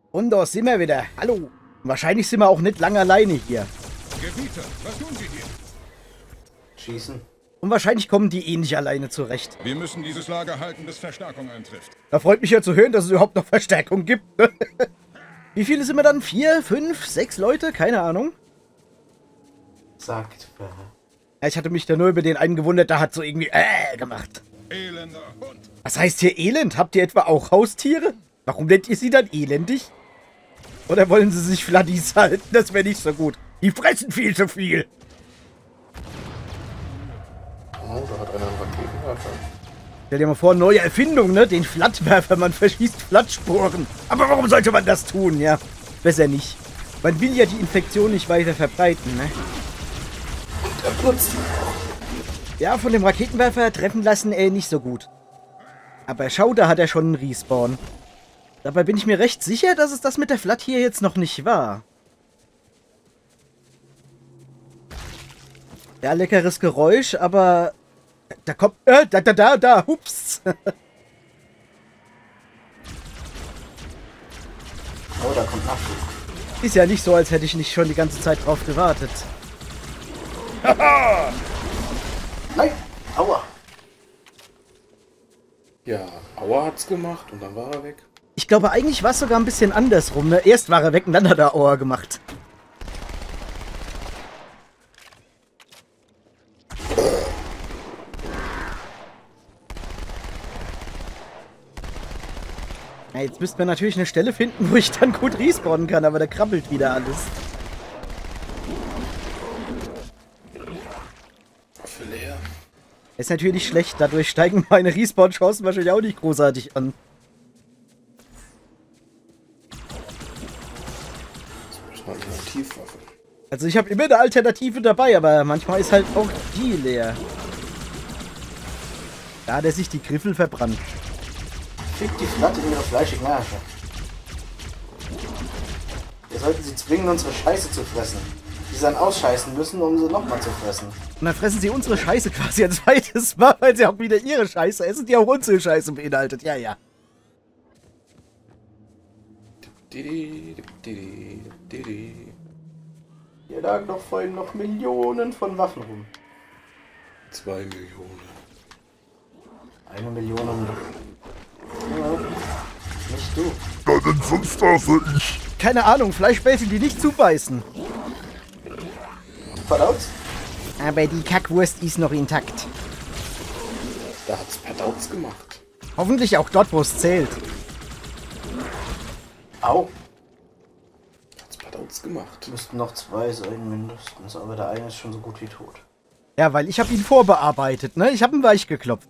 Und da sind wir wieder. Hallo. Wahrscheinlich sind wir auch nicht lange alleine hier. Gebieter, was tun Sie hier? Schießen. Und wahrscheinlich kommen die eh nicht alleine zurecht. Wir müssen dieses Lager halten, bis Verstärkung eintrifft. Da freut mich ja zu hören, dass es überhaupt noch Verstärkung gibt. Wie viele sind wir dann? 4, 5, 6 Leute? Keine Ahnung. Sagt wer? Ja, ich hatte mich da nur über den einen gewundert, der hat so irgendwie gemacht. Elender Hund. Was heißt hier elend? Habt ihr etwa auch Haustiere? Warum nennt ihr sie dann elendig? Oder wollen sie sich Fladdies halten? Das wäre nicht so gut. Die fressen viel zu viel. Oh, da hat einer einen Raketenwerfer. Stell dir mal vor, neue Erfindung, ne? Den Flattwerfer, man verschießt Flattsporen. Aber warum sollte man das tun, ja? Besser nicht. Man will ja die Infektion nicht weiter verbreiten, ne? Und er putzt. Ja, von dem Raketenwerfer treffen lassen, nicht so gut. Aber schau, da hat er schon einen Respawn. Dabei bin ich mir recht sicher, dass es das mit der Flatt hier jetzt noch nicht war. Ja, leckeres Geräusch, aber... Da kommt... Da, hups. Oh, da kommt Nachschub. Ist ja nicht so, als hätte ich nicht schon die ganze Zeit drauf gewartet. Nein! Aua! Ja, Aua hat's gemacht und dann war er weg. Ich glaube, eigentlich war es sogar ein bisschen andersrum, ne? Erst war er weg und dann hat er Aua gemacht. Ja, jetzt müssten wir natürlich eine Stelle finden, wo ich dann gut respawnen kann, aber da krabbelt wieder alles. Für leer. Ist natürlich schlecht, dadurch steigen meine Respawn-Chancen wahrscheinlich auch nicht großartig an. Das ist eine Alternativwaffe. Also ich habe immer eine Alternative dabei, aber manchmal ist halt auch die leer. Da hat er sich die Griffel verbrannt. Fick die Flatte in ihre fleischigen Ärsche. Wir sollten sie zwingen, unsere Scheiße zu fressen. Die sie dann ausscheißen müssen, um sie nochmal zu fressen. Und dann fressen sie unsere Scheiße quasi ein zweites Mal, weil sie auch wieder ihre Scheiße essen, die auch unsere Scheiße beinhaltet. Ja, ja. Hier lagen doch vorhin noch Millionen von Waffen rum. 2 Millionen. 1 Million. Ja, nicht du. Na denn sonst also ich. Keine Ahnung, Fleischbällchen, die nicht zubeißen. Verdaut's? Aber die Kackwurst ist noch intakt. Da hat's Padauz gemacht. Hoffentlich auch dort, wo es zählt. Au. Hat's Padauz gemacht. Müssten noch 2 sein mindestens, aber der eine ist schon so gut wie tot. Ja, weil ich habe ihn vorbearbeitet, ne? Ich habe ihn weich geklopft.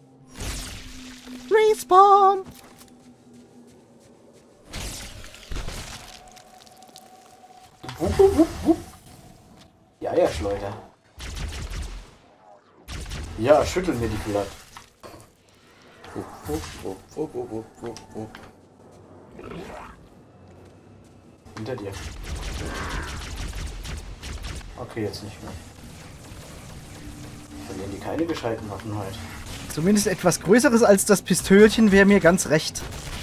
Respawn! Wupp, wupp, wupp, wupp. Ja, ja, Schleuder. Ja, schüttel mir die Flatt. Wupp, wupp, wupp, wupp, wupp, wupp, wupp, wupp. Hinter dir. Okay, jetzt nicht mehr. Verlieren die keine gescheiten Waffen heute. Zumindest etwas Größeres als das Pistölchen wäre mir ganz recht.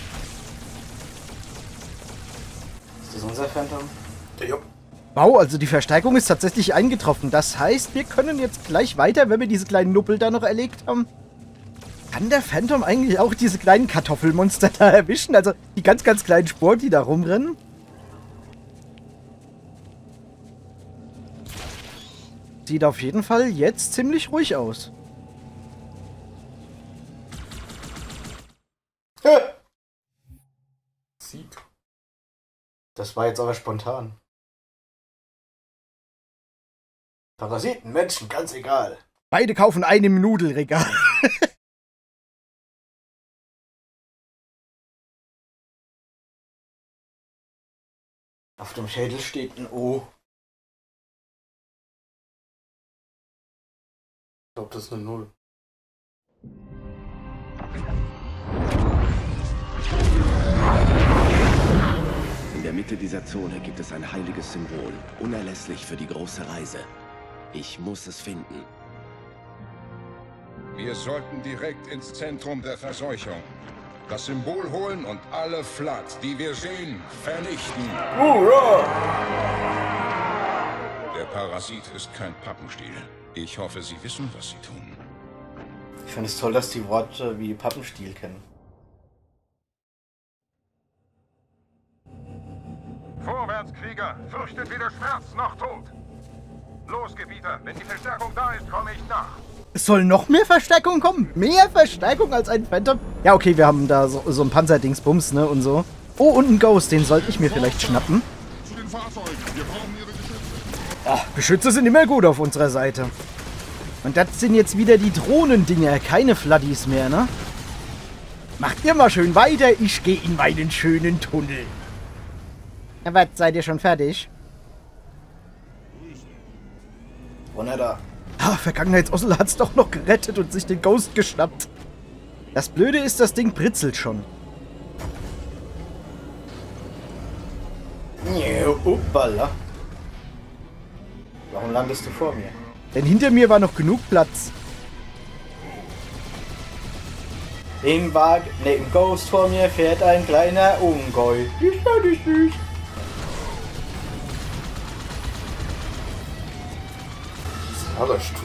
Ist das unser Phantom? Ja. Wow, also die Verstärkung ist tatsächlich eingetroffen. Das heißt, wir können jetzt gleich weiter, wenn wir diese kleinen Nuppel da noch erlegt haben. Kann der Phantom eigentlich auch diese kleinen Kartoffelmonster da erwischen? Also die ganz, ganz kleinen Sporen, die da rumrennen? Sieht auf jeden Fall jetzt ziemlich ruhig aus. Sieg. Das war jetzt aber spontan. Parasiten, Menschen, ganz egal. Beide kaufen eine im Nudelregal. Auf dem Schädel steht ein O. Ich glaube, das ist eine 0. In der Mitte dieser Zone gibt es ein heiliges Symbol, unerlässlich für die große Reise. Ich muss es finden. Wir sollten direkt ins Zentrum der Verseuchung. Das Symbol holen und alle Flat, die wir sehen, vernichten. Der Parasit ist kein Pappenstiel. Ich hoffe, Sie wissen, was Sie tun. Ich finde es toll, dass die Worte wie Pappenstiel kennen. Vorwärts, Krieger! Fürchtet weder Schmerz noch Tod! Los, Gebieter! Wenn die Verstärkung da ist, komme ich nach! Es soll noch mehr Verstärkung kommen? Mehr Verstärkung als ein Phantom? Ja, okay, wir haben da so ein Panzerdingsbums, ne, und so. Oh, und ein Ghost, den sollte ich mir vielleicht schnappen. Zu den Fahrzeugen. Wir brauchen Ihre Geschütze. Ach, Geschütze sind immer gut auf unserer Seite. Und das sind jetzt wieder die Drohnendinger, keine Fladdis mehr, ne? Macht ihr mal schön weiter, ich gehe in meinen schönen Tunnel. Na was, seid ihr schon fertig? Wunderbar. Ah, Vergangenheitsossel hat's doch noch gerettet und sich den Ghost geschnappt. Das Blöde ist, das Ding britzelt schon. Uppala. Warum landest du vor mir? Denn hinter mir war noch genug Platz. Im Wagen, im Ghost vor mir fährt ein kleiner Ungeu. Süß. Sauerstuhl.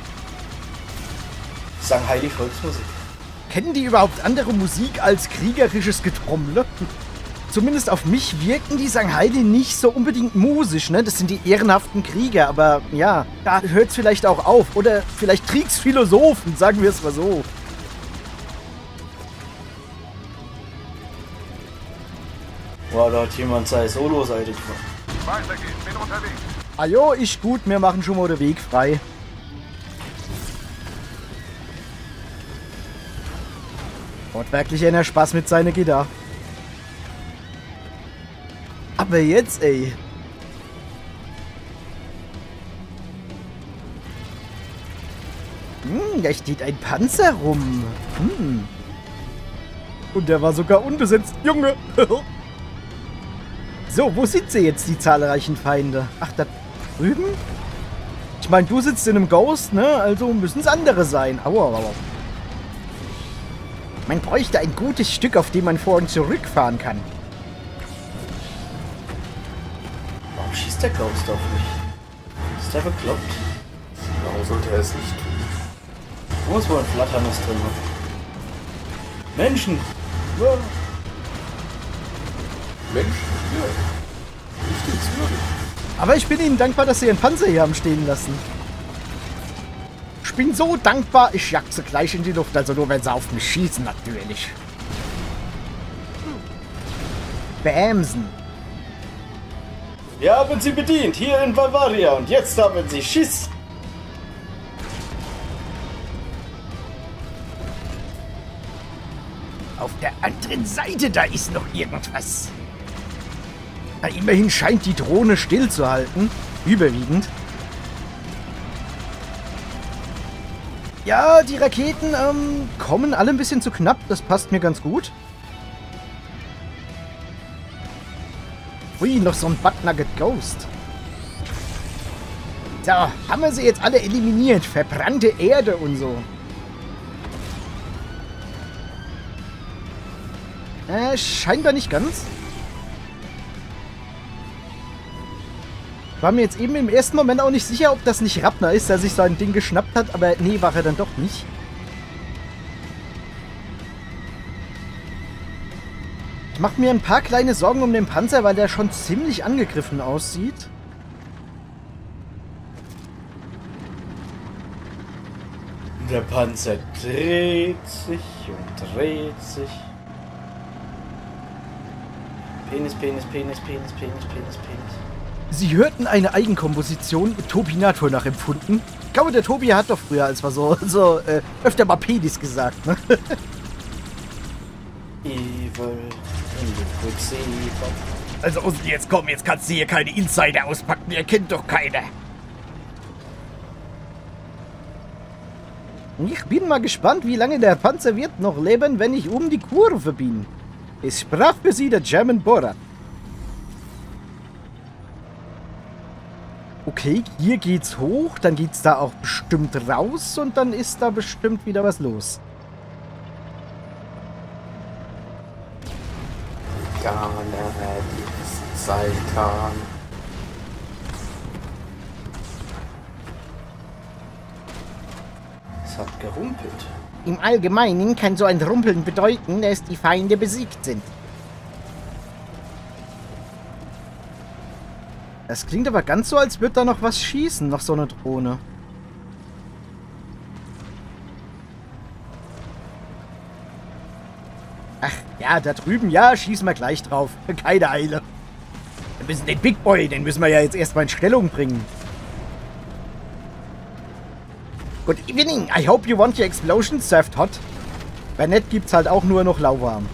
Shanghai die Volksmusik. Kennen die überhaupt andere Musik als kriegerisches Getrommle? Zumindest auf mich wirken die Shanghai nicht so unbedingt musisch, ne? Das sind die ehrenhaften Krieger, aber ja, da hört's vielleicht auch auf. Oder vielleicht Kriegsphilosophen, sagen wir es mal so. Wow, da hat jemand seine Solo-Seite gemacht. Weiter geht's, bin unterwegs. Ajo, ich gut, wir machen schon mal den Weg frei. Hat wirklich einer Spaß mit seiner Gitarre. Aber jetzt, ey. Da steht ein Panzer rum. Und der war sogar unbesetzt. Junge. So, wo sind sie jetzt, die zahlreichen Feinde? Ach, da drüben? Ich meine, du sitzt in einem Ghost, ne? Also müssen es andere sein. Aua. Man bräuchte ein gutes Stück, auf dem man vor und zurückfahren kann. Warum schießt der Ghost auf mich? Ist der bekloppt? Warum sollte er es nicht tun? Da muss wohl ein Flatternuss drin haben. Menschen! Ja. Mensch, ja. Nichtswürdig. Aber ich bin ihnen dankbar, dass sie ihren Panzer hier haben stehen lassen. Ich bin so dankbar, ich jag sie gleich in die Luft. Also nur, wenn sie auf mich schießen, natürlich. Bämsen. Wir haben sie bedient, hier in Bavaria. Und jetzt haben sie Schiss. Auf der anderen Seite, da ist noch irgendwas. Na, immerhin scheint die Drohne stillzuhalten. Überwiegend. Ja, die Raketen kommen alle ein bisschen zu knapp. Das passt mir ganz gut. Ui, noch so ein Butt-Nugget Ghost. So, haben wir sie jetzt alle eliminiert. Verbrannte Erde und so. Scheinbar nicht ganz. War mir jetzt eben im ersten Moment auch nicht sicher, ob das nicht Rappner ist, der sich so ein Ding geschnappt hat, aber nee, war er dann doch nicht. Ich mache mir ein paar kleine Sorgen um den Panzer, weil der schon ziemlich angegriffen aussieht. Der Panzer dreht sich und dreht sich. Penis. Sie hörten eine Eigenkomposition Tobinator nachempfunden. Ich glaube, der Tobi hat doch früher, als wir so öfter mal Penis gesagt, ne? Evil, Quicksilver. Also jetzt komm, jetzt kannst du hier keine Insider auspacken, ihr kennt doch keiner. Ich bin mal gespannt, wie lange der Panzer wird noch leben, wenn ich um die Kurve bin. Es sprach für sie der German Borat. Okay, hier geht's hoch, dann geht's da auch bestimmt raus und dann ist da bestimmt wieder was los. Seitan. Es hat gerumpelt. Im Allgemeinen kann so ein Rumpeln bedeuten, dass die Feinde besiegt sind. Das klingt aber ganz so, als würde da noch was schießen, noch so eine Drohne. Ach, ja, da drüben, ja, schießen wir gleich drauf. Keine Eile. Wir müssen den Big Boy, den müssen wir ja jetzt erstmal in Stellung bringen. Good evening, I hope you want your explosion served hot. Wenn nicht, gibt's halt auch nur noch lauwarm.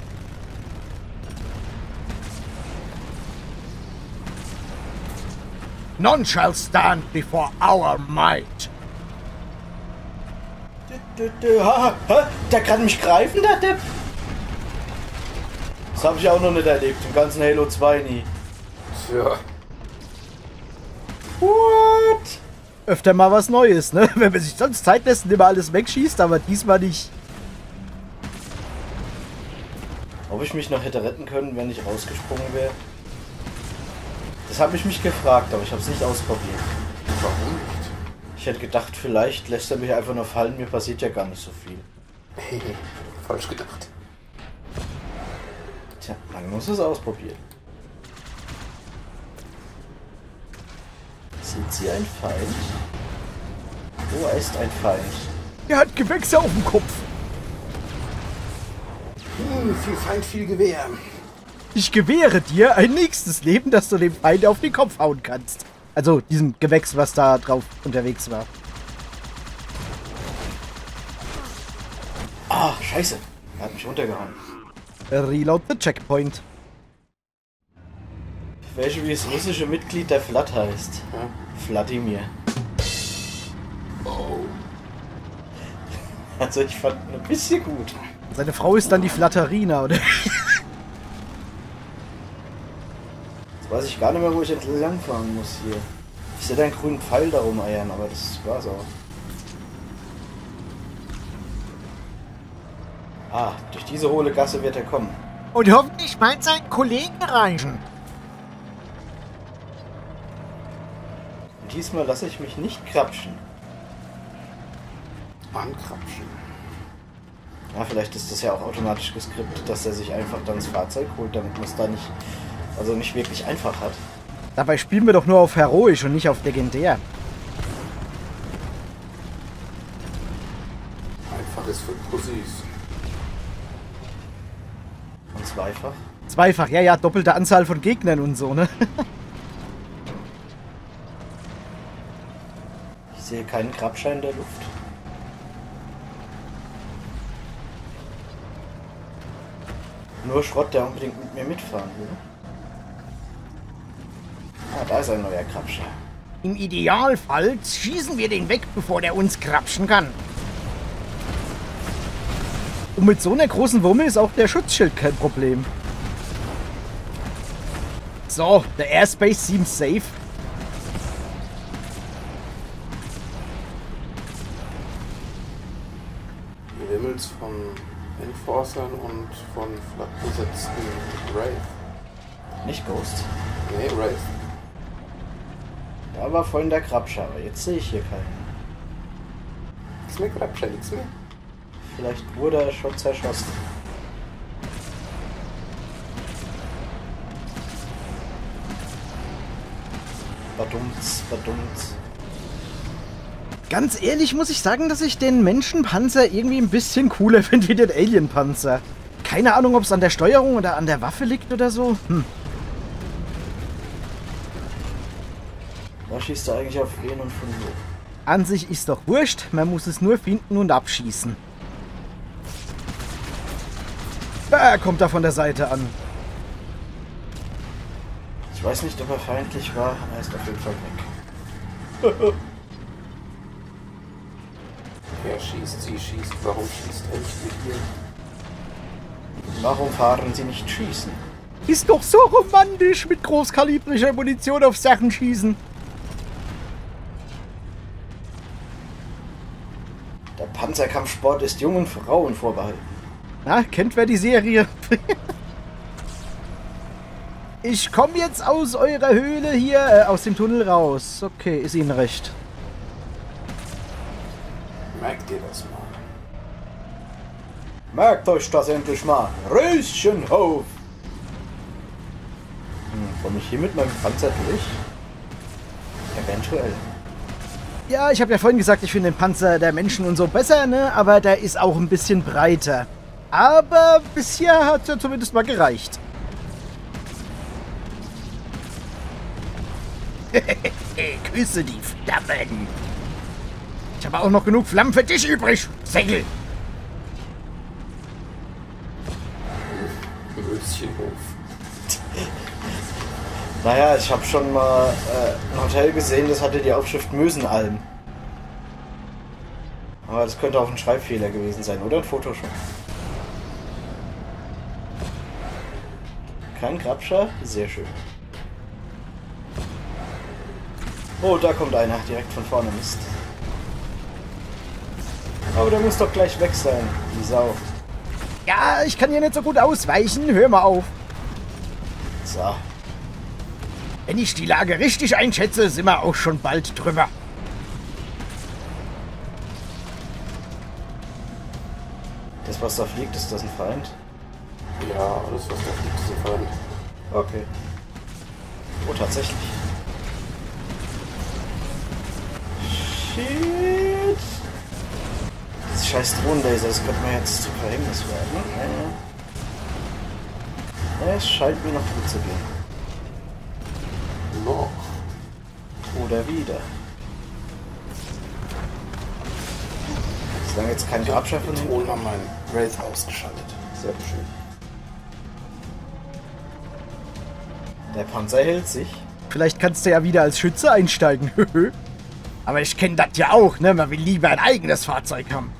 None shall stand before our might. Der kann mich greifen, der Depp. Das habe ich auch noch nicht erlebt, im ganzen Halo 2 nie. Tja. What? Öfter mal was Neues, ne? Wenn man sich sonst Zeit lässt und immer alles wegschießt, aber diesmal nicht. Ob ich mich noch hätte retten können, wenn ich rausgesprungen wäre? Das habe ich mich gefragt, aber ich habe es nicht ausprobiert. Warum nicht? Ich hätte gedacht, vielleicht lässt er mich einfach nur fallen, mir passiert ja gar nicht so viel. Falsch gedacht. Tja, man muss es ausprobieren. Sind Sie ein Feind? Oh, er ist ein Feind. Er hat Gewächse auf dem Kopf. Viel Feind, viel Gewehr. Ich gewähre dir ein nächstes Leben, dass du dem Feind auf den Kopf hauen kannst. Also diesem Gewächs, was da drauf unterwegs war. Ah, scheiße. Er hat mich runtergehauen. Reload the checkpoint. Welche wie das russische Mitglied der Vlad heißt? Wladimir. Oh. Also ich fand ihn ein bisschen gut. Seine Frau ist dann die Flatterina, oder? Jetzt weiß ich gar nicht mehr, wo ich entlang fahren muss hier. Ich sehe da einen grünen Pfeil da rumeiern, aber das war's auch. Ah, durch diese hohle Gasse wird er kommen. Und hoffentlich meint seinen Kollegen erreichen. Und diesmal lasse ich mich nicht krapschen. Ankrapschen. Ah, vielleicht ist das ja auch automatisch geskriptet, dass er sich einfach dann das Fahrzeug holt, damit man es da nicht, also nicht wirklich einfach hat. Dabei spielen wir doch nur auf heroisch und nicht auf legendär. Einfach ist für Pussys. Und zweifach. Zweifach, ja, doppelte Anzahl von Gegnern und so, ne? Ich sehe keinen Krabscher in der Luft. Nur Schrott, der unbedingt mit mir mitfahren will. Ah, da ist ein neuer Krabscher. Im Idealfall schießen wir den weg, bevor der uns krapschen kann. Und mit so einer großen Wumme ist auch der Schutzschild kein Problem. So, der Airspace seems safe. Die Wimmels von Enforcern und von flach besetzten Wraith. Nicht Ghost. Nee, Wraith. Da war vorhin der Krabscher, aber jetzt sehe ich hier keinen. Nichts mehr, Krabscher, nichts mehr. Vielleicht wurde er schon zerschossen. Badumts, badumts. Ganz ehrlich muss ich sagen, dass ich den Menschenpanzer irgendwie ein bisschen cooler finde wie den Alienpanzer. Keine Ahnung, ob es an der Steuerung oder an der Waffe liegt oder so. Da schießt er eigentlich auf wen und von wo? An sich ist doch wurscht, man muss es nur finden und abschießen. Da kommt er von der Seite an. Ich weiß nicht, ob er feindlich war, er ist auf jeden Fall weg. Er schießt, sie schießt. Warum schießt er nicht mit ihr? Warum fahren sie nicht schießen? Ist doch so romantisch mit großkalibrischer Munition auf Sachen schießen. Der Panzerkampfsport ist jungen Frauen vorbehalten. Na, kennt wer die Serie? Ich komme jetzt aus eurer Höhle hier, aus dem Tunnel raus. Okay, ist Ihnen recht. Merkt ihr das mal? Merkt euch das endlich mal. Röschenhof. Komme ich hier mit meinem Panzer durch? Eventuell. Ja, ich habe ja vorhin gesagt, ich finde den Panzer der Menschen und so besser, ne? Aber der ist auch ein bisschen breiter. Aber bisher hat er zumindest mal gereicht. Küsse die Flammen. Ich habe auch noch genug Flammen für dich übrig, Segel. Röschenhof. Naja, ich habe schon mal ein Hotel gesehen, das hatte die Aufschrift Mösenalm. Aber das könnte auch ein Schreibfehler gewesen sein, oder ein Photoshop. Kein Grabscher? Sehr schön. Oh, da kommt einer, direkt von vorne, Mist. Aber der muss doch gleich weg sein, die Sau. Ja, ich kann hier nicht so gut ausweichen. Hör mal auf. So. Wenn ich die Lage richtig einschätze, sind wir auch schon bald drüber. Das, was da fliegt, ist das ein Feind? Ja, alles was da fliegt, ist ein Feind. Okay. Oh, tatsächlich. Shit. Das scheiß Drohnenlaser, das könnte mir jetzt zu Verhängnis werden. Es scheint mir noch gut zu gehen. Noch. Oder wieder. Solange jetzt kein Grabscher von hinten. Ton haben meinen Wraith ausgeschaltet. Sehr schön. Der Panzer hält sich. Vielleicht kannst du ja wieder als Schütze einsteigen. Aber ich kenne das ja auch, ne? Man will lieber ein eigenes Fahrzeug haben.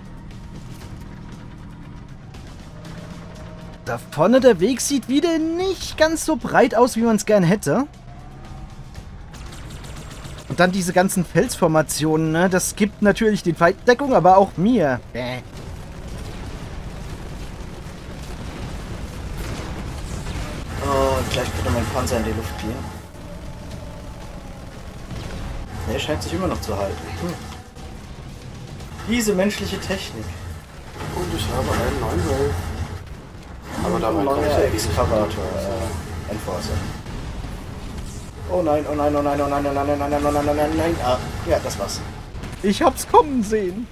Da vorne der Weg sieht wieder nicht ganz so breit aus, wie man es gern hätte. Und dann diese ganzen Felsformationen, ne? Das gibt natürlich den Feind Deckung, aber auch mir. Oh, gleich könnte mein Panzer in die Luft gehen. Der scheint sich immer noch zu halten. Diese menschliche Technik. Und ich habe einen neuen Wraith. Aber dabei kann ich neuer ja Excavator, Enforcer. Oh nein, oh nein, oh nein, oh nein, oh nein, oh nein, oh nein, oh nein, oh nein, nein. Ah, ja, das war's. Ich hab's kommen sehen.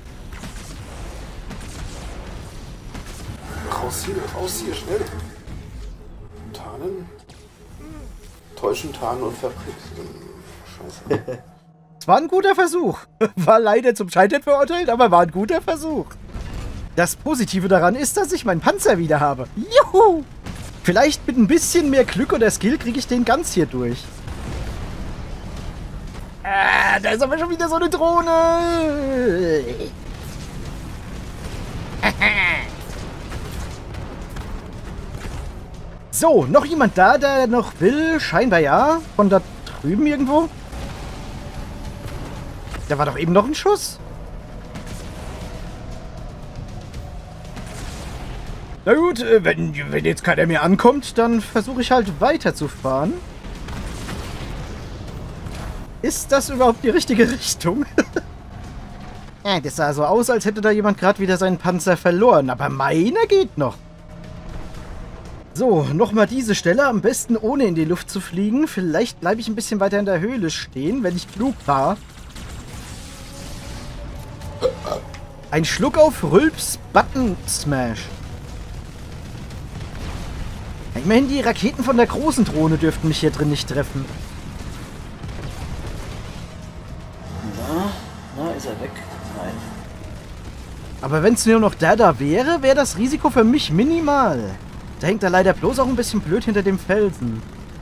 Raus hier, schnell. Tarnen. Täuschen, tarnen und verprügeln. Scheiße. Es war ein guter Versuch. War leider zum Scheitern verurteilt, aber war ein guter Versuch. Das Positive daran ist, dass ich meinen Panzer wieder habe. Juhu! Vielleicht mit ein bisschen mehr Glück oder Skill kriege ich den ganz hier durch. Ah, da ist aber schon wieder so eine Drohne. So, noch jemand da, der noch will? Scheinbar ja. Von da drüben irgendwo. Da war doch eben noch ein Schuss. Na gut, wenn jetzt keiner mehr ankommt, dann versuche ich halt weiterzufahren. Ist das überhaupt die richtige Richtung? Ja, das sah so aus, als hätte da jemand gerade wieder seinen Panzer verloren. Aber meiner geht noch. So, nochmal diese Stelle. Am besten ohne in die Luft zu fliegen. Vielleicht bleibe ich ein bisschen weiter in der Höhle stehen, wenn ich klug war. Ein Schluck auf Rülps Button Smash. Immerhin die Raketen von der großen Drohne dürften mich hier drin nicht treffen. Na, ist er weg? Nein. Aber wenn es nur noch der da wäre, wäre das Risiko für mich minimal. Da hängt er leider bloß auch ein bisschen blöd hinter dem Felsen.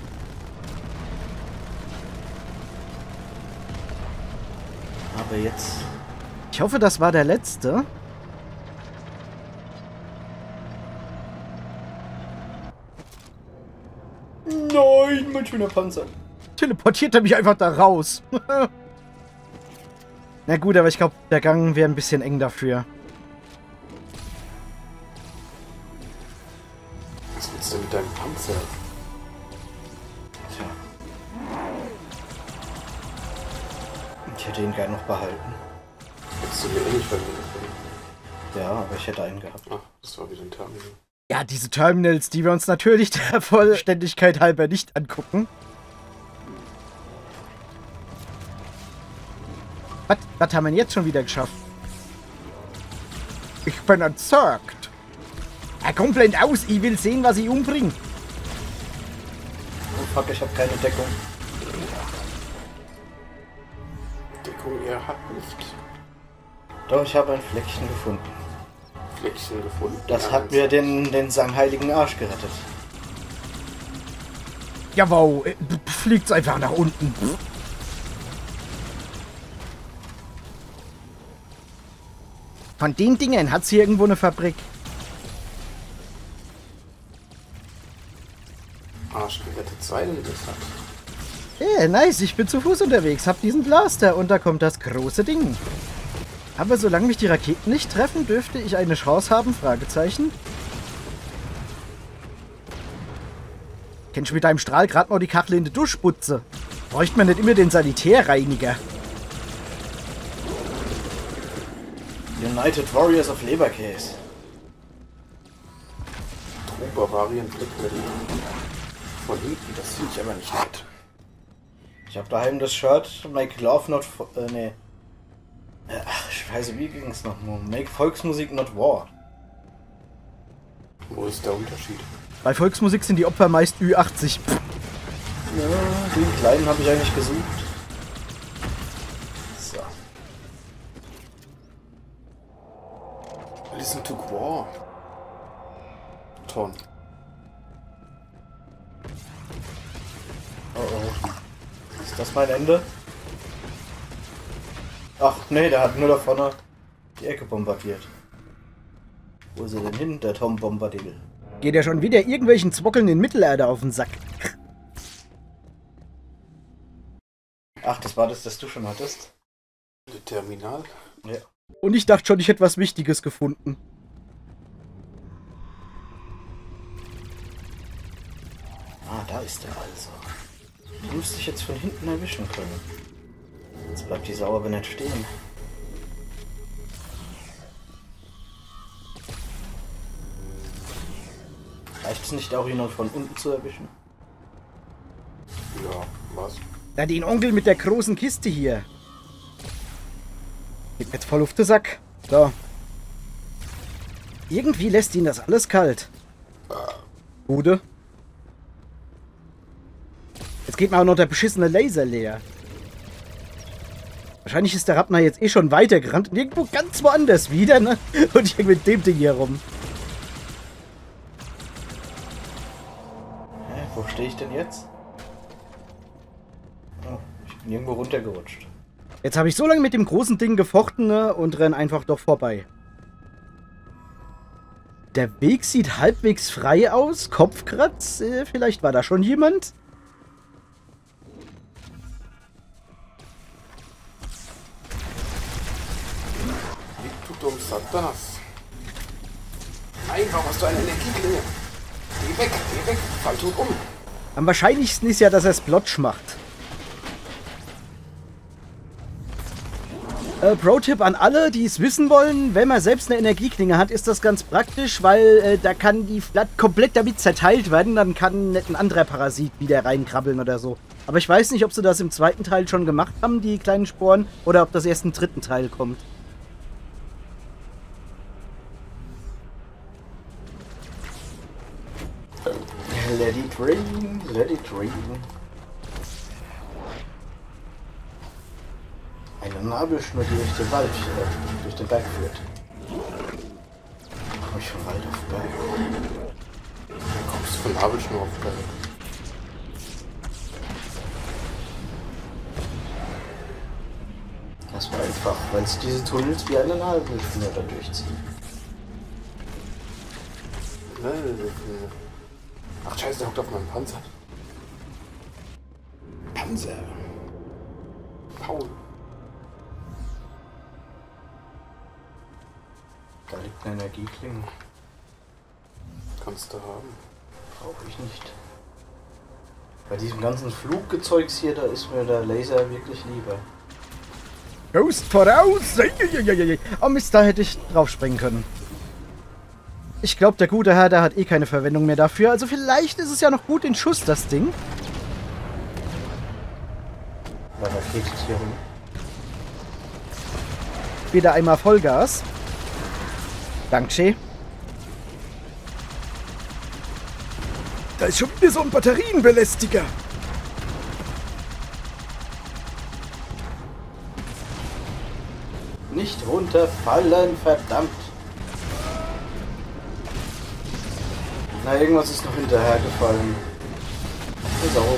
Aber jetzt... Ich hoffe, das war der letzte. Nein, mein schöner Panzer. Teleportiert er mich einfach da raus. Na gut, aber ich glaube, der Gang wäre ein bisschen eng dafür. Was willst du mit deinem Panzer? Ich hätte ihn gern noch behalten. Hättest du mir eh nicht verlieren können. Ja, aber ich hätte einen gehabt. Ach, das war wieder ein Terminal. Ja, diese Terminals, die wir uns natürlich der Vollständigkeit halber nicht angucken. Was haben wir denn jetzt schon wieder geschafft? Ich bin entzückt. Er kommt blind aus, ich will sehen, was ich umbringe. Oh fuck, ich habe keine Deckung. Deckung er hat nicht. Doch, ich habe ein Fleckchen gefunden. Fleckchen gefunden. Das hat mir den sangheiligen Arsch gerettet. Jawohl, fliegt's einfach nach unten. Von den Dingen hat's hier irgendwo eine Fabrik. Arsch gerettet, sei denn das hat. Hey, nice, ich bin zu Fuß unterwegs, hab diesen Blaster und da kommt das große Ding. Aber solange mich die Raketen nicht treffen, dürfte ich eine Chance haben? Fragezeichen. Kennst du mit deinem Strahl gerade mal die Kachel in die Duschputze? Bräuchte man nicht immer den Sanitärreiniger? United Warriors of Leberkäse. Trobarbarien Blickmittel. Von hinten, das finde ich aber nicht nett. Ich habe daheim das Shirt Make Love Not... nee. Ach, scheiße, wie ging es noch? Make Volksmusik Not War. Wo ist der Unterschied? Bei Volksmusik sind die Opfer meist Ü80. Ja, den kleinen habe ich eigentlich gesucht. So. Listen to War. Ton. Oh oh. Ist das mein Ende? Ach nee, der hat nur da vorne die Ecke bombardiert. Wo ist er denn hin, der Tom Bombadil? Geht ja schon wieder irgendwelchen Zwockeln in Mittelerde auf den Sack. Ach, das war das du schon hattest? Der Terminal? Ja. Und ich dachte schon, ich hätte was Wichtiges gefunden. Ah, da ist er also. Du musst dich jetzt von hinten erwischen können. Jetzt bleibt die Sau aber nicht stehen. Reicht es nicht auch, ihn noch von unten zu erwischen? Ja, was? Ja, den Onkel mit der großen Kiste hier. Geht mir jetzt voll auf den Sack. So. Irgendwie lässt ihn das alles kalt. Bude. Jetzt geht mir auch noch der beschissene Laser leer. Wahrscheinlich ist der Rappner jetzt eh schon weitergerannt und irgendwo ganz woanders wieder, ne? Und ich mit dem Ding hier rum. Hä, wo stehe ich denn jetzt? Oh, ich bin irgendwo runtergerutscht. Jetzt habe ich so lange mit dem großen Ding gefochten, ne? Und renn einfach doch vorbei. Der Weg sieht halbwegs frei aus. Kopfkratz. Vielleicht war da schon jemand. Victum Satanas. Nein, warum hast du eine Energieklinge? Geh weg, fall tot um. Am wahrscheinlichsten ist ja, dass er es Blotsch macht. Pro-Tipp an alle, die es wissen wollen: Wenn man selbst eine Energieklinge hat, ist das ganz praktisch, weil da kann die Flat komplett damit zerteilt werden. Dann kann nicht ein anderer Parasit wieder reinkrabbeln oder so. Aber ich weiß nicht, ob sie das im zweiten Teil schon gemacht haben, die kleinen Sporen, oder ob das erst im dritten Teil kommt. Let it rain, let it rain. Eine Nabelschnur, die durch den Wald, durch den Berg führt. Komm ich vom Wald auf Berg? Dann kommst du von Nabelschnur auf Berg. Das war einfach, weil es diese Tunnels wie eine Nabelschnur da durchziehen. Ach scheiße, der hockt auf meinem Panzer. Panzer. Paul. Da liegt eine Energieklinge. Kannst du haben. Brauche ich nicht. Bei diesem ganzen Fluggezeugs hier, da ist mir der Laser wirklich lieber. Ghost voraus! Oh Mist, da hätte ich drauf springen können. Ich glaube, der gute Herr, der hat eh keine Verwendung mehr dafür. Also vielleicht ist es ja noch gut in Schuss, das Ding. Was geht hier rum? Wieder einmal Vollgas. Dankeschön. Da ist schon wieder so ein Batterienbelästiger. Nicht runterfallen, verdammt. Na, irgendwas ist noch hinterhergefallen. Ist auch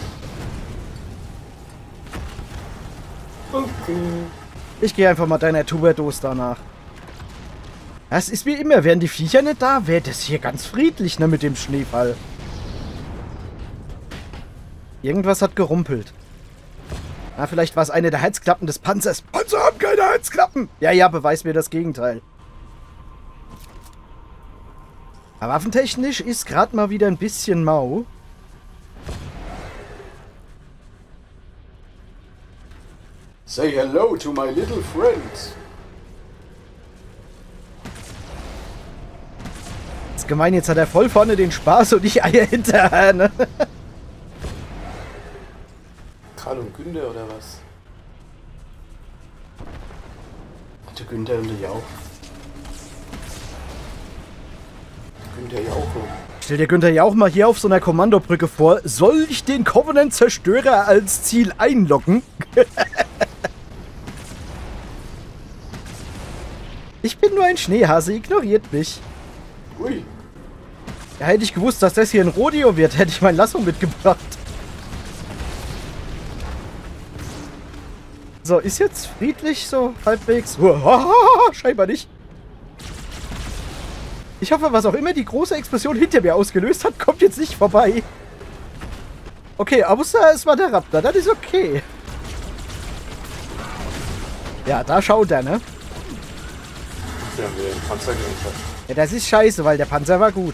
okay. Okay. Ich gehe einfach mal deiner Tuberdos danach. Es ist wie immer, wären die Viecher nicht da, wäre das hier ganz friedlich, ne, mit dem Schneefall. Irgendwas hat gerumpelt. Na, vielleicht war es eine der Heizklappen des Panzers. Panzer haben keine Heizklappen! Ja, beweis mir das Gegenteil. Aber waffentechnisch ist gerade mal wieder ein bisschen mau. Say hello to my little friends. Ist gemein, jetzt hat er voll vorne den Spaß und ich Eier hinterher, ne? Karl und Günther oder was? Der Günther und der Jauch. Günther Jauch. Stell dir Günther Jauch mal hier auf so einer Kommandobrücke vor. Soll ich den Covenant-Zerstörer als Ziel einloggen? Ich bin nur ein Schneehase, ignoriert mich. Ui. Ja, hätte ich gewusst, dass das hier ein Rodeo wird, hätte ich mein Lasso mitgebracht. So, ist jetzt friedlich so halbwegs? Scheinbar nicht. Ich hoffe, was auch immer die große Explosion hinter mir ausgelöst hat, kommt jetzt nicht vorbei. Okay, außer es war der Raptor, das ist okay. Ja, da schaut er, ne? Ja, wir den Panzer geliefert. Ja, das ist scheiße, weil der Panzer war gut.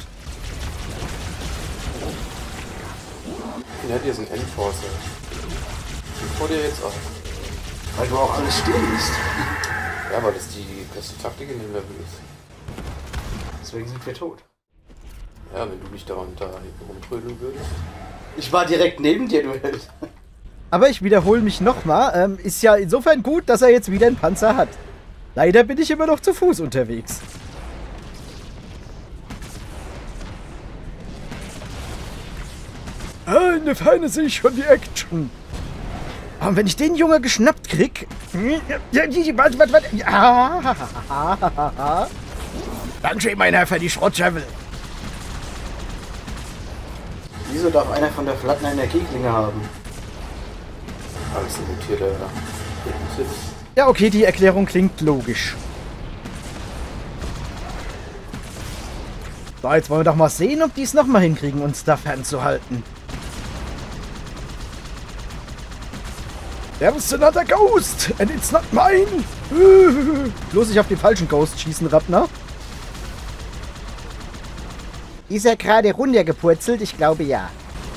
Ja, hier ist ein Enforcer. Und vor dir jetzt auch. Weil du auch alles stehen lässt. Ja, weil das die beste Taktik in dem Level ist. Deswegen sind wir tot. Ja, wenn du mich da rumtrödeln würdest. Ich war direkt neben dir, du Held. Aber ich wiederhole mich nochmal. Ist ja insofern gut, dass er jetzt wieder einen Panzer hat. Leider bin ich immer noch zu Fuß unterwegs. Eine Feine sehe ich schon die Action. Und wenn ich den Junge geschnappt krieg... Warte. Ja. Dankeschön, mein Herr, für die Schrottschavel. Wieso darf einer von der Flatten eine Energieklinge haben? Als ein mutierter Sitz. Ja, okay, die Erklärung klingt logisch. So, jetzt wollen wir doch mal sehen, ob die es nochmal hinkriegen, uns da fernzuhalten. There was another ghost, and it's not mine. Bloß nicht auf den falschen Ghost schießen, Rappner. Ist er gerade runtergepurzelt? Ich glaube ja.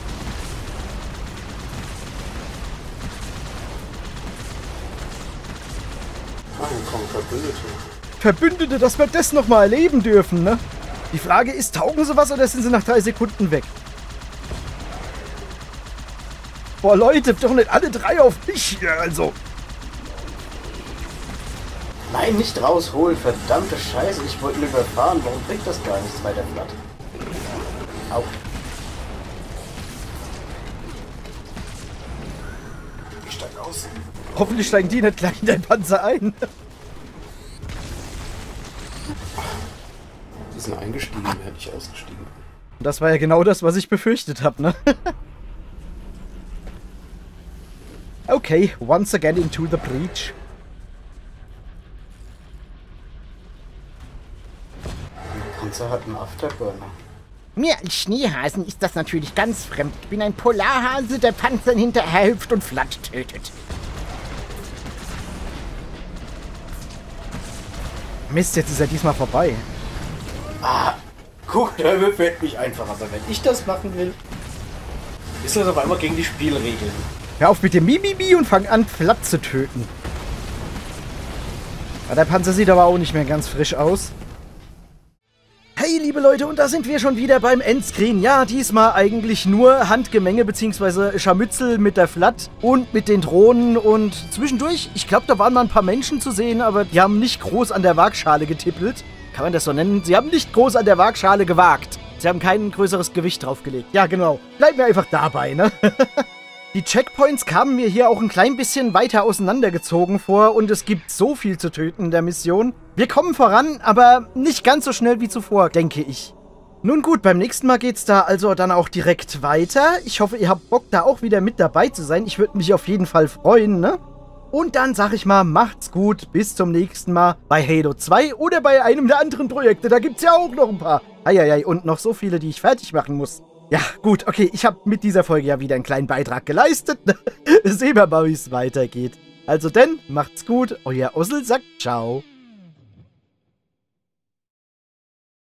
Kommen Verbündete. Verbündete, dass wir das nochmal erleben dürfen, ne? Die Frage ist, taugen sie was oder sind sie nach 3 Sekunden weg? Boah, Leute, doch nicht alle 3 auf mich hier, also. Nein, nicht rausholen, verdammte Scheiße. Ich wollte ihn überfahren. Warum bringt das gar nichts bei der Platte? Au. Ich steig aus. Hoffentlich steigen die nicht gleich in deinen Panzer ein. Die sind eingestiegen, wäre ich ausgestiegen. Das war ja genau das, was ich befürchtet habe, ne? Okay, once again into the breach. Der Panzer hat einen Afterburner. Mir als Schneehasen ist das natürlich ganz fremd. Ich bin ein Polarhase, der Panzern hinterherhüpft und Flatt tötet. Mist, jetzt ist er diesmal vorbei. Ah, guck, der befällt mich einfach. Aber wenn ich das machen will, ist das auf einmal gegen die Spielregeln. Hör auf mit dem Mimimi und fang an, Flatt zu töten. Ja, der Panzer sieht aber auch nicht mehr ganz frisch aus. Hey, liebe Leute, und da sind wir schon wieder beim Endscreen. Ja, diesmal eigentlich nur Handgemenge bzw. Scharmützel mit der Flat und mit den Drohnen. Und zwischendurch, ich glaube, da waren mal ein paar Menschen zu sehen, aber die haben nicht groß an der Waagschale getippelt. Kann man das so nennen? Sie haben nicht groß an der Waagschale gewagt. Sie haben kein größeres Gewicht draufgelegt. Ja, genau. Bleiben wir einfach dabei, ne? Die Checkpoints kamen mir hier auch ein klein bisschen weiter auseinandergezogen vor und es gibt so viel zu töten in der Mission. Wir kommen voran, aber nicht ganz so schnell wie zuvor, denke ich. Nun gut, beim nächsten Mal geht's da also dann auch direkt weiter. Ich hoffe, ihr habt Bock, da auch wieder mit dabei zu sein. Ich würde mich auf jeden Fall freuen, ne? Und dann sag ich mal, macht's gut, bis zum nächsten Mal bei Halo 2 oder bei einem der anderen Projekte. Da gibt's ja auch noch ein paar. Eieiei, und noch so viele, die ich fertig machen muss. Ja, gut, okay, ich habe mit dieser Folge ja wieder einen kleinen Beitrag geleistet. Sehen wir mal, wie es weitergeht. Also denn, macht's gut, euer Ossel sagt ciao.